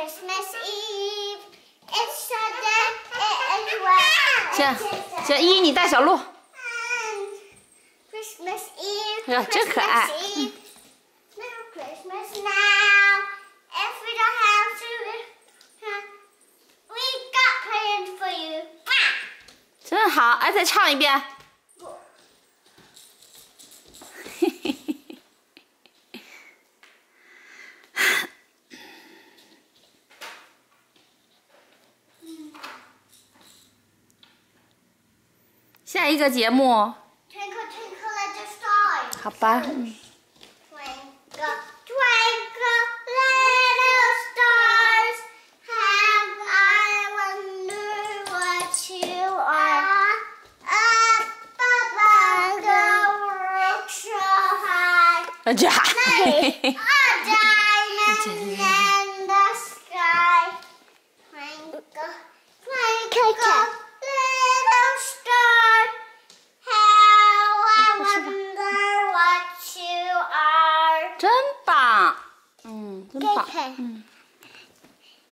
Christmas Eve. It's a day where 行，依依你带小鹿。 Christmas Eve. 哎呀，真可爱。 Merry Christmas now. If we don't have to, we got plans for you. 真好，哎，再唱一遍。下一个节目。 Twinkle, twinkle, little star. 好吧。 Twinkle, twinkle, little stars. How I wonder what you are. Up above the world so high. 这哈。 A diamond in the sky. Twinkle, twinkle, little star. How I wonder what you are. 真棒，真棒，